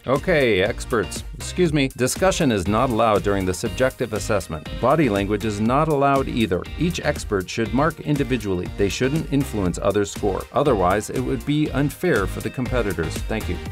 Okay, experts, excuse me, discussion is not allowed during the subjective assessment. Body language is not allowed either. Each expert should mark individually. They shouldn't influence others' score. Otherwise, it would be unfair for the competitors. Thank you.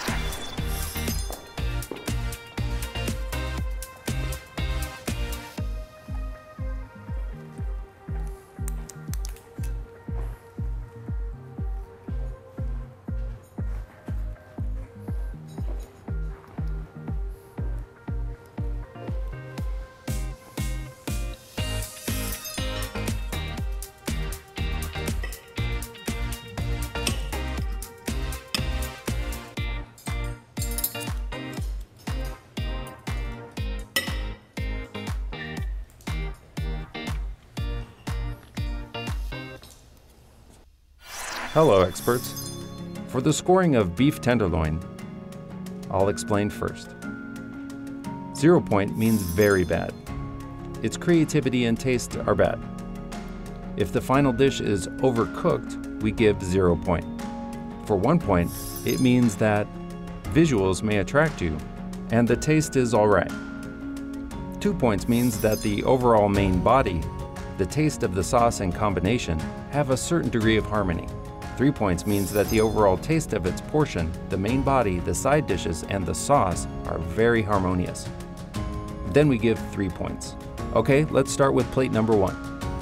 Hello, experts. For the scoring of beef tenderloin, I'll explain first. 0 point means very bad. Its creativity and taste are bad. If the final dish is overcooked, we give 0 point. For 1 point, it means that visuals may attract you and the taste is alright. 2 points means that the overall main body, the taste of the sauce and combination, have a certain degree of harmony. 3 points means that the overall taste of its portion, the main body, the side dishes, and the sauce are very harmonious. Then we give 3 points. Okay, let's start with plate number 1.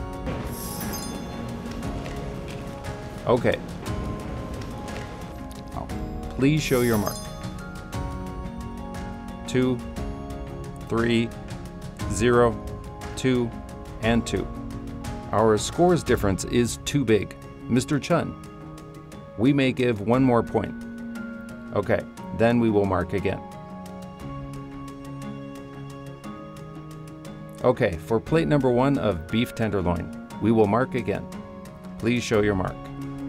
Okay. Please show your mark. 2, 3, 0, 2, and 2. Our scores difference is too big. Mr. Chun, we may give 1 more point. Okay, then we will mark again. Okay, for plate number 1 of beef tenderloin, we will mark again. Please show your mark.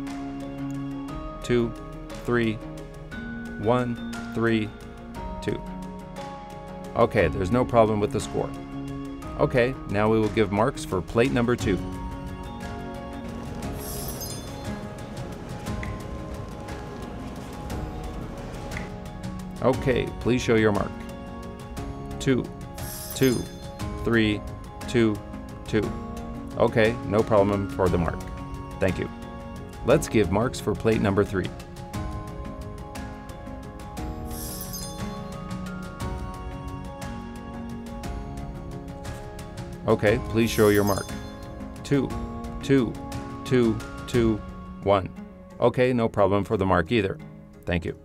2, 3, 1, 3, 2. Okay, there's no problem with the score. Okay, now we will give marks for plate number 2. Okay, please show your mark. 2, 2, 3, 2, 2. Okay, no problem for the mark. Thank you. Let's give marks for plate number 3. Okay, please show your mark. 2, 2, 2, 2, 1. Okay, no problem for the mark either. Thank you.